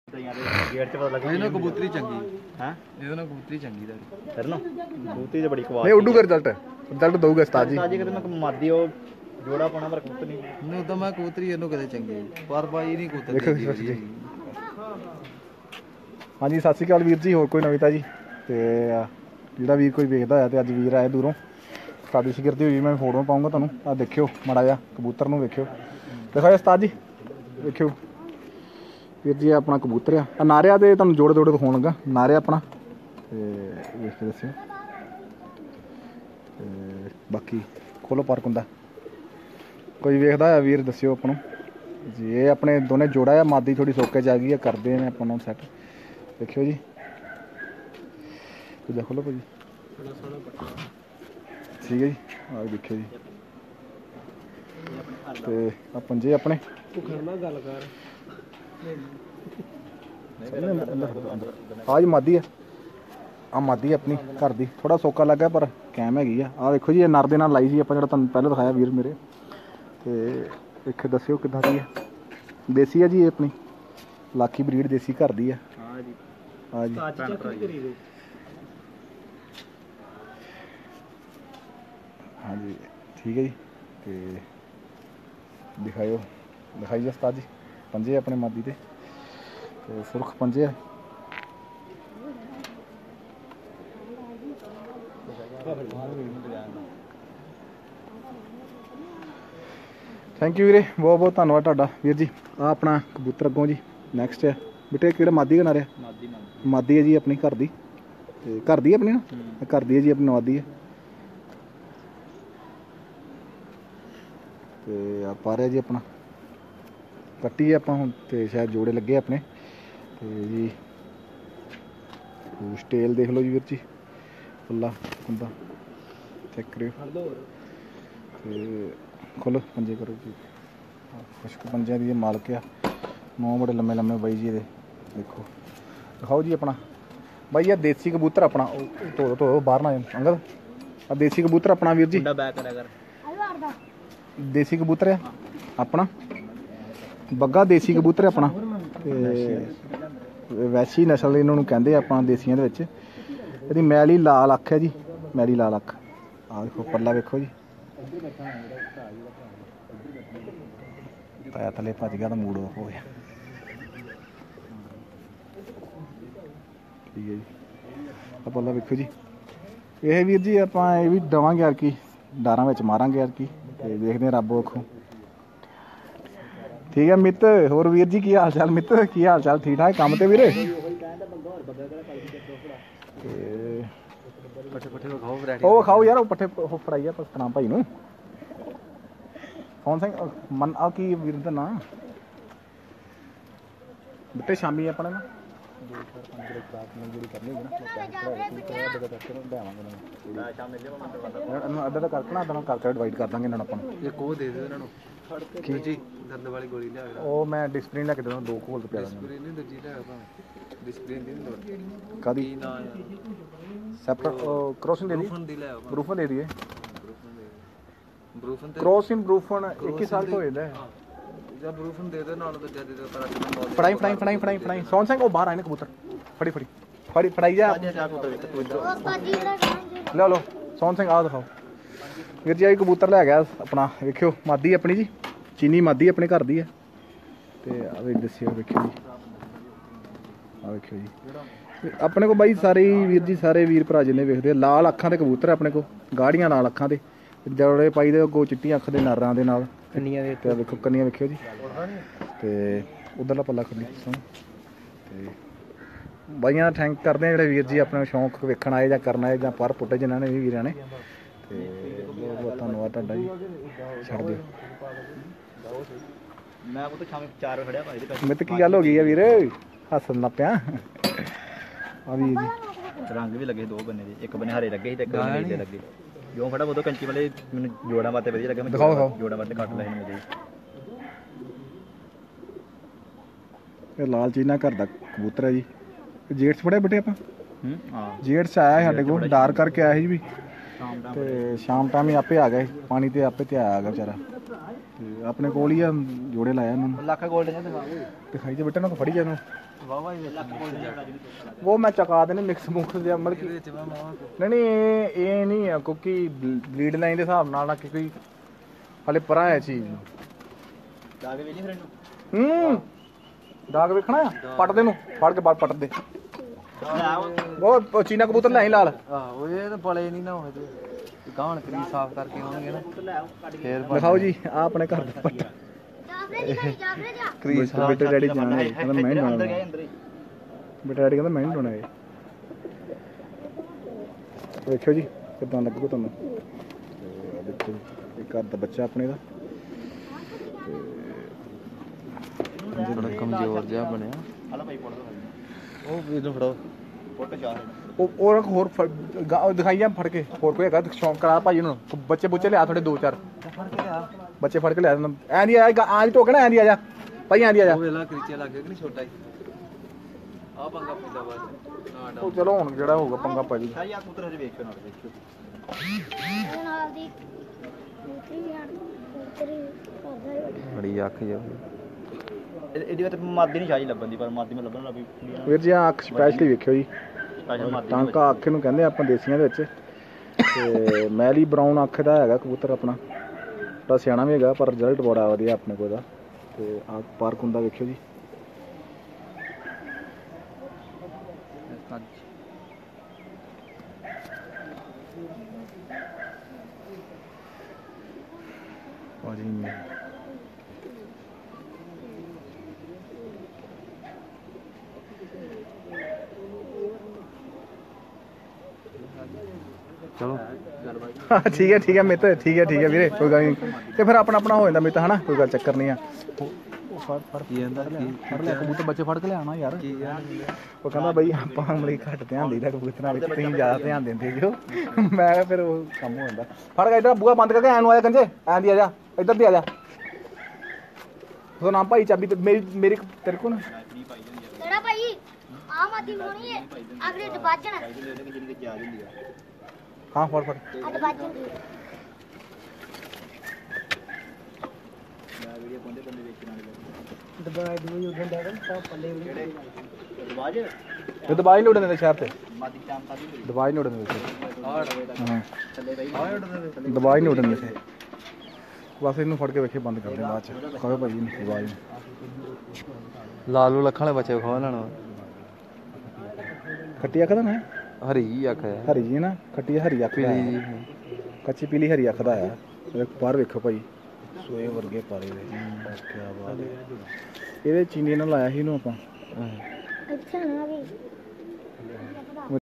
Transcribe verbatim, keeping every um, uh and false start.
कबूतरी चंगी है कबूतरी चंगी फिर ना कबूतरी तो बड़ी नहीं उड्डू कर रिजल्ट रिजल्ट दऊगा उस्ताद जी जी मैं मादी हो जोड़ा पाना पर कबूतर नहीं नहीं तो मैं कबूतरी ਇਹਨੂੰ ਕਦੇ ਚੰਗੀ ਪਰ ਬਾਈ ਨਹੀਂ ਕਬੂਤਰ ਦੇਖੋ ਹਾਂਜੀ ਸਤਿ ਸ਼੍ਰੀ ਅਕਾਲ ਵੀਰ ਜੀ ਹੋਰ ਕੋਈ ਨਵੀਤਾ ਜੀ ਤੇ ਜਿਹੜਾ ਵੀਰ ਕੋਈ ਵੇਖਦਾ ਹੋਇਆ ਤੇ ਅੱਜ ਵੀਰ ਆਏ ਦੂਰੋਂ ਸਾਡੀ ਸ਼ਗਿਰਦੀ ਹੋਈ ਮੈਂ ਫੋਟੋ ਪਾਉਂਗਾ ਤੁਹਾਨੂੰ ਆ ਦੇਖਿਓ ਮਾੜਾ ਜਿਹਾ ਕਬੂਤਰ ਨੂੰ ਵੇਖਿਓ ਦਿਖਾਓ ਉਸਤਾਦ ਜੀ ਵੇਖਿਓ ਵੀਰ ਜੀ ਆਪਣਾ ਕਬੂਤਰ ਆ ਨਾਰਿਆ ਤੇ ਤੁਹਾਨੂੰ ਜੋੜੇ ਜੋੜੇ ਦਿਖਾਉਣ ਲੱਗਾ ਨਾਰਿਆ ਆਪਣਾ ਤੇ ਵੇਖ ਕੇ ਦੱਸਿਓ ਤੇ ਬਾਕੀ ਖੋਲੋ ਪਾਰਕ ਹੁੰਦਾ ਕੋਈ ਵੇਖਦਾ ਆ ਵੀਰ ਦੱਸਿਓ ਆਪਾਂ ਨੂੰ ਜੀ ਇਹ ਆਪਣੇ ਦੋਨੇ ਜੋੜਾ ਆ ਮਾਦੀ ਥੋੜੀ ਸੋਕੇ ਚ ਆ ਗਈ ਆ ਕਰਦੇ ਨੇ ਆਪਾਂ ਨੂੰ ਸੈੱਟ ਦੇਖਿਓ ਜੀ ਕੁਝ ਖੋਲੋ ਭਾਜੀ ਠੀਕ ਹੈ ਜੀ ਆ ਦੇਖਿਓ ਜੀ ਤੇ ਆ ਪੰਜੇ ਆਪਣੇ ਤੂੰ ਖੜਨਾ ਗੱਲ ਕਰ ਆ ਜੀ ਮਾਦੀ ਆ ਆ ਮਾਦੀ ਆਪਣੀ ਘਰ ਦੀ ਥੋੜਾ ਸੋਕਾ ਲੱਗਾ ਪਰ ਕੈਮ ਹੈਗੀ ਆ ਆ ਦੇਖੋ ਜੀ ਇਹ ਨਰ ਦੇ ਨਾਲ ਲਾਈ ਸੀ ਆਪਾਂ ਜਿਹੜਾ ਤੁਹਾਨੂੰ ਪਹਿਲਾਂ ਦਿਖਾਇਆ ਵੀਰ ਮੇਰੇ ਤੇ ਇੱਕ ਦੱਸਿਓ ਕਿੱਦਾਂ ਦੀ ਹੈ ਦੇਸੀ ਆ ਜੀ ਇਹ ਆਪਣੀ ਲਾਖੀ ਬਰੀਡ ਦੇਸੀ ਘਰ ਦੀ ਆ ਹਾਂ ਜੀ ਹਾਂ ਜੀ ਹਾਂ ਜੀ ਠੀਕ ਹੈ ਜੀ ਤੇ ਦਿਖਾਇਓ ਦਿਖਾਈਏ ਉਸਤਾਦ ਜੀ ਪੰਜੇ ਆਪਣੇ ਮਾਦੀ ਦੇ ਤੇ ਸੁਰਖ ਪੰਜੇ ਆ ਥੈਂਕ ਯੂ ਵੀਰੇ ਬਹੁਤ ਬਹੁਤ ਧੰਨਵਾਦ ਤੁਹਾਡਾ ਵੀਰ ਜੀ ਆ ਆਪਣਾ ਕਬੂਤਰ ਅੱਗੋਂ ਜੀ ਨੈਕਸਟ ਹੈ ਬੇਟੇ ਕਿਹੜਾ ਮਾਦੀ ਬਣਾ ਰਿਹਾ ਮਾਦੀ ਮਾਦੀ ਹੈ ਜੀ ਆਪਣੀ ਘਰ ਦੀ ਤੇ ਘਰ ਦੀ ਆਪਣੀ ਨਾ ਘਰ ਦੀ ਹੈ ਜੀ ਆਪਣੀ ਮਾਦੀ ਹੈ ਤੇ ਆ ਪਾ ਰਿਹਾ ਜੀ ਆਪਣਾ ਕੱਟੀ ਆਪਾਂ ਹੁਣ ਤੇ ਸ਼ਾਇਦ ਜੋੜੇ ਲੱਗੇ ਆਪਣੇ ਤੇ ਜੀ ਸਟੇਲ ਦੇਖ ਲਓ ਜੀ ਵੀਰ ਜੀ ਫੁੱਲਾ ਹੁੰਦਾ ਚੈੱਕ ਕਰਿਓ ਤੇ ਖੋਲੋ ਪੰਜੇ ਕਰੋ ਜੀ ਖੁਸ਼ਕ ਪੰਜਿਆਂ ਦੀ ਮਾਲਕ ਆ ਨੌ ਬੜੇ ਲੰਮੇ ਲੰਮੇ ਬਾਈ ਜੀ ਇਹਦੇ ਦੇਖੋ ਦਿਖਾਓ ਜੀ ਆਪਣਾ ਬਾਈ ਆ ਦੇਸੀ ਕਬੂਤਰ ਆਪਣਾ ਧੋ ਧੋ ਬਾਹਰ ਨਾ ਅੰਗਦ ਆ ਦੇਸੀ ਕਬੂਤਰ ਆਪਣਾ ਵੀਰ ਜੀ ਬੈਕ ਕਰਿਆ ਕਰ ਦੇਸੀ ਕਬੂਤਰ ਆ ਆਪਣਾ ਬੱਗਾ ਦੇਸੀ ਕਬੂਤਰ ਆਪਣਾ ਤੇ ਵੈਸ਼ੀ ਨਸਲ ਇਹਨਾਂ ਨੂੰ ਕਹਿੰਦੇ ਆਪਾਂ ਦੇਸੀਆਂ ਦੇ ਵਿੱਚ ਇਹਦੀ ਮੈਲੀ ਲਾਲ ਅੱਖ ਹੈ ਜੀ ਮੈਲੀ ਲਾਲ ਅੱਖ ਆਹ ਦੇਖੋ ਪੱਲਾ ਵੇਖੋ ਜੀ ਤਾਇਆ ਥੱਲੇ ਭੱਜ ਗਿਆ ਤਾਂ ਮੂਡ ਆਫ ਹੋ ਗਿਆ ਠੀਕ ਹੈ ਜੀ ਆ ਪੱਲਾ ਵੇਖੋ ਜੀ ਇਹ ਵੀਰ ਜੀ ਆਪਾਂ ਇਹ ਵੀ ਦੇਵਾਂਗੇ ਯਾਰ ਕੀ ਡਾਰਾਂ ਵਿੱਚ ਮਾਰਾਂਗੇ ਯਾਰ ਕੀ ਤੇ ਦੇਖਦੇ ਰੱਬ ਅੱਖੋਂ ਠੀਕ ਹੈ ਮਿੱਤ ਹੋਰ ਵੀਰ ਜੀ ਕੀ ਹਾਲ ਚਾਲ ਮਿੱਤ ਕੀ ਹਾਲ ਚਾਲ ਠੀਕ ਠਾਕ ਕੰਮ ਤੇ ਵੀਰੇ ਉਹ ਖਾਓ ਯਾਰ ਉਹ ਪੱਠੇ ਉਹ ਫੜਾਈ ਆ ਪਸਤਨਾ ਭਾਈ ਨੂੰ ਕੌਣ ਸਿੰਘ ਮਨ ਆ ਕੀ ਵੀਰ ਦਾ ਨਾਂ ਬਿੱਟੇ ਸ਼ਾਮੀ ਆਪਣੇ ਨਾ ਦੋ ਚਾਰ ਪੰਜ ਗ੍ਰੇਡ ਕਲਾਸ ਮਨਜ਼ੂਰੀ ਕਰਨੀ ਹੋਗੀ ਨਾ ਅੱਧਾ ਤਾਂ ਕਰਕੇ ਨਾ ਅੱਧਾ ਕਰਕੇ ਡਿਵਾਈਡ ਕਰ ਦਾਂਗੇ ਇਹਨਾਂ ਨੂੰ ਆਪਾਂ ਨੂੰ ਇੱਕ ਉਹ ਦੇ ਦਿਓ ਇਹਨਾਂ ਨੂੰ ਕੀ ਜੀ ਦਰਦ ਵਾਲੀ ਗੋਲੀ ਲਿਆ ਉਹ ਮੈਂ ਡਿਸਪਲਿਨ ਲੈ ਕੇ ਦੇਵਾਂ ਦੋ ਕੋਲ ਪਿਆ ਡਿਸਪਲਿਨ ਨਹੀਂ ਦੂਜੀ ਲਿਆ ਭਾਵੇਂ ਡਿਸਪਲਿਨ ਦੀ ਲੋੜ ਕਾਦੀ ਨਾ ਸੈਪਰੇਟ ਕ੍ਰੋਸਿੰਗ ਦੇ ਦੀ ਬਰੂਫਨ ਦੀ ਲੈ ਬਰੂਫਨ ਦੇ ਦਈਏ ਬਰੂਫਨ ਤੇ ਕ੍ਰੋਸਿੰਗ ਬਰੂਫਨ ਇੱਕੀ ਸਾਲ ਤੋਂ ਹੋ ਜਾਂਦਾ ਹੈ ਜਦ ਬਰੂਫਨ ਦੇ ਦੇ ਨਾਲ ਤਾਂ ਜਦ ਦੇ ਪਰ ਫੜਾਈ ਫੜਾਈ ਫੜਾਈ ਫੜਾਈ ਫੜਾਈ ਸੋਨ ਸਿੰਘ ਉਹ ਬਾਹਰ ਆਏ ਨੇ ਕਬੂਤਰ ਫੜੀ ਫੜੀ ਫੜੀ ਫੜਾਈ ਜਾ ਲੈ ਲਓ ਸੋਨ ਸਿੰਘ ਆ ਦਿਖਾਓ ਵੀਰ ਜੀ ਆ ਕਬੂਤਰ ਲੈ ਗਿਆ ਆਪਣਾ ਵੇਖਿਓ ਮਾਦੀ ਆਪਣੀ ਜੀ ਚੀਨੀ ਮਾਦੀ ਆਪਣੇ ਘਰ ਦੀ ਹੈ ਤੇ ਆ ਵੀ ਦੱਸਿਓ ਵੇਖਿਓ ਜੀ ਆ ਵੇਖਿਓ ਜੀ ਆਪਣੇ ਕੋਲ ਬਾਈ ਸਾਰੇ ਵੀਰ ਜੀ ਸਾਰੇ ਵੀਰ ਭਰਾ ਜਿੰਨੇ ਵੇਖਦੇ ਆ ਲਾਲ ਅੱਖਾਂ ਦੇ ਕਬੂਤਰ ਆਪਣੇ ਕੋਲ ਗਾੜੀਆਂ ਲਾਲ ਅੱਖਾਂ ਦੇ ਜੋੜੇ ਪਾਈ ਦੇ ਅੱਗੋਂ ਚਿੱਟੀਆਂ ਅੱਖ ਦੇ ਨਾਰਾਂ ਦੇ ਨਾਲ ਕੰਨੀਆਂ ਦੇ ਤੇ ਵੇਖੋ ਕੰਨੀਆਂ ਵੇਖਿਓ ਜੀ ਤੇ ਉਧਰਲਾ ਪੱਲਾ ਖੁੱਲੀ ਤੇ ਬਾਈਆਂ ਦਾ ਥੈਂਕ ਕਰਦੇ ਆ ਜਿਹੜੇ ਵੀਰ ਜੀ ਆਪਣੇ ਸ਼ੌਂਕ ਵੇਖਣ ਆਏ ਜਾਂ ਕਰਨ ਆਏ ਜਾਂ ਪਰ ਪੁੱਟੇ ਜਿਨ੍ਹਾਂ ਨੇ ਵੀ ਵੀਰਾਂ ਨੇ ਤੇ ਬਹੁਤ ਬਹੁਤ ਧੰਨਵਾਦ ਤੁਹਾਡਾ ਜੀ ਛੱਡ ਦਿਓ ਮੈਂ ਉਹ ਤਾਂ ਸ਼ਾਮੇ ਚਾਰ ਵਜੇ ਖੜਿਆ ਭਾਈ ਮਿੱਤ ਕੀ ਗੱਲ ਹੋ ਗਈ ਆ ਵੀਰ ਹੱਸਣ ਲੱਗ ਪਿਆ ਆ ਵੀ ਜੀ ਰੰਗ ਵੀ ਲੱਗੇ ਦੋ ਬੰਨੇ ਦੇ ਇੱਕ ਬੰਨੇ ਹਰੇ ਲੱਗੇ ਸੀ ਤੇ ਇੱਕ ਬੰਨੇ ਨੀਲੇ ਲੱਗੇ ਜੋ ਫੜਾ ਉਦੋਂ ਕੰਚੀ ਵਾਲੇ ਮੈਨੂੰ ਜੋੜਾਂ ਵਾਸਤੇ ਵਧੀਆ ਲੱਗਾ ਮੈਂ ਜੋੜਾਂ ਵਾਸਤੇ ਕੱਟ ਲਏ ਨੇ ਇਹ ਲਾਲ ਚੀਨਾ ਘਰ ਦਾ ਕਬੂਤਰ ਹੈ ਜੀ ਜੇਟਸ ਫੜਿਆ ਬੇਟੇ ਆਪਾਂ ਹੂੰ ਹਾਂ ਜੇਟਸ ਆਇਆ ਸਾਡੇ ਕੋਲ ਡਾਰ ਕਰਕੇ ਆਇਆ ਸੀ ਵੀ ਤੇ ਸ਼ਾਮ ਟਾਈਮ ਹੀ ਆਪੇ ਆ ਗਏ ਪਾਣੀ ਤੇ ਆਪੇ ਤੇ ਆਇਆ ਗਾ ਵਿਚਾਰਾ ਤੇ ਆਪਣੇ ਕੋਲ ਹੀ ਆ ਜੋੜੇ ਲਾਇਆ ਇਹਨਾਂ ਨੂੰ ਲੱਖ ਗੋਲਡ ਨੇ ਦਿਖਾਓ ਦਿਖਾਈ ਤੇ ਬੇਟੇ ਨੂੰ ਫੜੀ ਜਾ ਇਹਨੂੰ ਉਹ ਮੈਂ ਚਕਾ ਦੇਣੇ ਮਿਕਸ ਮੁਕਸ ਜਿਹਾ ਮਤਲਬ ਕਿ ਨਹੀਂ ਨਹੀਂ ਇਹ ਇਹ ਨਹੀਂ ਆ ਕਿਉਂਕਿ ਬਲੀਡ ਲਾਈਨ ਦੇ ਹਿਸਾਬ ਨਾਲ ਨਾ ਕਿ ਕੋਈ ਹਲੇ ਪਰਾਂ ਹੈ ਚੀਜ਼ ਨੂੰ ਜਾ ਕੇ ਵੇਲੀ ਫਿਰ ਇਹਨੂੰ ਹੂੰ ਦਾਗ ਵੇਖਣਾ ਆ ਪੱਟ ਦੇ ਨੂੰ ਫੜ ਕੇ ਬਾਹਰ ਪੱਟ ਦੇ ਉਹ ਚੀਨਾ ਕਬੂਤਰ ਲੈ ਲਾਲ ਆਹੋ ਇਹ ਤਾਂ ਪਲੇ ਨਹੀਂ ਨਾ ਹੋਏ ਤੇ ਗਾਣ ਕਰੀ ਸਾਫ਼ ਕਰਕੇ ਆਉਣਗੇ ਨਾ ਫੇਰ ਦਿਖਾਓ ਜੀ ਆ ਆਪਣੇ ਘਰ ਦਾ ਪੱਟਾ ਕ੍ਰੀਸ ਬੇਟੇ ਡੈਡੀ ਜਾਣੇ ਕਹਿੰਦਾ ਮੈਂ ਨਹੀਂ ਅੰਦਰ ਬਣਾਉਣਾ ਗਏ ਅੰਦਰ ਹੀ ਬੇਟਾ ਡੈਡੀ ਕਹਿੰਦਾ ਮੈਂ ਨਹੀਂ ਬਣਾਉਣਾ ਇਹ ਵੇਖਿਓ ਜੀ ਕਿੱਦਾਂ ਲੱਗੂਗਾ ਤੁਹਾਨੂੰ ਤੇ ਆਹ ਦੇਖੋ ਇਹ ਘਰ ਦਾ ਬੱਚਾ ਆਪਣੇ ਦਾ ਬੜਾ ਕਮਜ਼ੋਰ ਜਿਹਾ ਬਣਿਆ ਹਲਾ ਭਾਈ ਫੋਟੋ ਉਹ ਵੀ ਇਹਨੂੰ ਫੜੋ ਫੋਟੋ ਚਾਹ ਉਹ ਉਹ ਹੋਰ ਫੜ- ਗਾ- ਦਿਖਾਈਆਂ ਫੜ ਕੇ ਹੋਰ ਕੋਈ ਹੈਗਾ ਸ਼ੌਂਕ ਕਰਾ ਭਾਈ ਉਹਨੂੰ ਬੱਚੇ ਬੁੱਚੇ ਲਿਆ ਥੋੜੇ ਦੋ ਚਾਰ ਫੜ ਕੇ ਆ ਬੱਚੇ ਫੜ ਕੇ ਲਿਆ ਐਂ ਦੀ ਆ ਆਂ ਦੀ ਟੋਕਣਾ ਐਂ ਦੀ ਆ ਜਾ ਭਾਈ ਐਂ ਦੀ ਆ ਜਾ ਉਹ ਵੇਲਾ ਕਰੀਚੇ ਲੱਗ ਗਿਆ ਕਿ ਨਹੀਂ ਛੋਟਾ ਹੀ ਆ ਪੰਗਾ ਪੈਂਦਾ ਬਾਅਦ ਨਾ ਉਹ ਚਲੋ ਹੁਣ ਜਿਹੜਾ ਹੋਊਗਾ ਪੰਗਾ ਪੈ ਜੂਗਾ ਸਾਈ ਆ ਕਬੂਤਰ ਹਜੇ ਵੇਖਿਓ ਨਾਲ ਵੇਖਿਓ ਨਾਲ ਦੀ ਕਬੂਤਰੀ ਯਾਰ ਕਬੂਤਰੀ ਕਰਦਾ ਹੀ ਬੈਠਾ ਬੜੀ ਅੱਖ ਜਾ ਇਹ- ਇਹਦੀ ਵਿੱਚ ਮਾਦੀ ਨਹੀਂ ਚਾਹੀ ਲੱਭਣ ਦੀ ਪਰ ਮਾਦੀ ਮੈਂ ਲੱਭਣ ਲੱਭੀ ਵੀਰ ਜੀ ਆਹ ਅੱਖ ਸਪੈਸ਼ਲੀ ਵੇਖਿਓ ਜੀ ਸਪੈਸ਼ਲ ਮਾਦੀ ਟਾਂਕਾ ਅੱਖ ਨੂੰ ਕਹਿੰਦੇ ਆਪਾਂ ਦੇਸੀਆਂ ਦੇ ਵਿੱਚ ਤੇ ਮੈਲੀ ਬਰਾਊਨ ਅੱਖ ਦਾ ਹੈਗਾ ਕਬੂਤਰ ਆਪਣਾ ਥੋੜਾ ਸਿਆਣਾ ਵੀ ਹੈਗਾ ਪਰ ਰਿਜ਼ਲਟ ਬੜਾ ਵਧੀਆ ਆਪਣੇ ਕੋਲ ਦਾ ਤੇ ਆਹ ਪਾਰਕ ਹੁੰਦਾ ਵੇਖਿਓ ਜੀ ਭਾਜੀ ਮੈਂ ਚਲੋ ਹਾਂ ਠੀਕ ਹੈ ਠੀਕ ਹੈ ਮਿੱਤ ਠੀਕ ਹੈ ਠੀਕ ਹੈ ਵੀਰੇ ਕੋਈ ਗੱਲ ਨਹੀਂ ਤੇ ਫਿਰ ਆਪਣਾ ਆਪਣਾ ਹੋ ਜਾਂਦਾ ਮਿੱਤ ਹਨਾ ਕੋਈ ਗੱਲ ਚੱਕਰ ਨਹੀਂ ਆ ਉਹ ਫੜ ਫੜ ਕੀ ਕਹਿੰਦਾ ਕੀ ਫੜ ਲਿਆ ਕਬੂਤਰ ਬੱਚੇ ਫੜ ਕੇ ਲਿਆਣਾ ਯਾਰ ਕੀ ਉਹ ਕਹਿੰਦਾ ਬਈ ਆਪਾਂ ਮਲੀ ਘੱਟ ਧਿਆਨ ਦੇਈਦਾ ਕਬੂਤਰਾਂ ਵਿੱਚ ਤੁਸੀਂ ਜ਼ਿਆਦਾ ਧਿਆਨ ਦਿੰਦੇ ਜੋ ਮੈਂ ਕਿਹਾ ਫਿਰ ਉਹ ਕੰਮ ਹੋ ਜਾਂਦਾ ਫੜ ਕੇ ਇਧਰ ਬੂਹਾ ਬੰਦ ਕਰਕੇ ਐਂ ਨੂੰ ਆ ਜਾ ਕੰਜੇ ਐਂ ਦੀ ਆ ਜਾ ਇੱਧਰ ਦੀ ਆ ਜਾ ਉਹਦਾ ਨਾਮ ਭਾਈ ਚਾਬੀ ਤੇ ਮੇਰੀ ਮੇਰੀ ਤੇਰੇ ਕੋਲ ਕਿਹੜਾ ਭਾਈ ਆ ਮਾਦੀ ਮੋਣੀ ਹੈ ਅਗਲੇ ਦਬਾਜਣ ਜਿਹਨੇ ਜਾ ਜਾਂਦੀ ਆ ਹਾਂ ਫੜ ਫੜ ਆ ਦਬਾਜਣ ਦੀ ਮੈਂ ਵੀਡੀਓ ਪਾਉਂਦੇ ਬੰਦੇ ਵੇਖਣ ਵਾਲੇ ਦਬਾਈ ਦੂਈ ਉਦੋਂ ਦਾ ਤਾਂ ਪੱਲੇ ਕਿਹੜੇ ਦਵਾਜ ਇਹ ਦਵਾਈ ਨਹੀਂ ਉਡਣ ਦਿੰਦੇ ਸ਼ਹਿਰ ਤੇ ਮਾਦੀ ਟਾਈਮ ਤਾਂ ਵੀ ਦਵਾਈ ਨਹੀਂ ਉਡਣ ਦਿੰਦੇ ਹਾਂ ਹਾਂ ਥੱਲੇ ਬਈ ਦਵਾਈ ਨਹੀਂ ਉਡਣ ਦਿੰਦੇ ਬਸ ਇਹਨੂੰ ਫੜ ਕੇ ਵੇਖੇ ਬੰਦ ਕਰ ਦੇ ਬਾਅਦ ਚ ਕਹੋ ਭਾਈ ਇਹਨੂੰ ਦਵਾਈ ਲਾਲੂ ਲੱਖਾਂ ਵਾਲੇ ਬੱਚੇ ਖਵਾ ਲੈਣਾ ਖੱਟੀ ਅੱਖ ਦਾ ਨਾ ਹਰੀ ਜੀ ਅੱਖ ਹੈ ਹਰੀ ਜੀ ਨਾ ਖੱਟੀ ਹਰੀ ਅੱਖ ਦਾ ਪੀਲੀ ਜੀ ਹੈ। ਕੱਚੀ ਪੀਲੀ ਹਰੀ ਅੱਖ ਦਾ ਆ ਇਹ ਬਾਹਰ ਵੇਖੋ ਭਾਈ ਸੋਏ ਵਰਗੇ ਪਾਰੇ ਦੇ ਕੀ ਬਾਤ ਹੈ ਇਹਦੇ ਚੀਨੀ ਨਾਲ ਲਾਇਆ ਸੀ ਇਹਨੂੰ ਆਪਾਂ ਹਾਂ। ਇੱਥੇ ਨਾ ਵੀ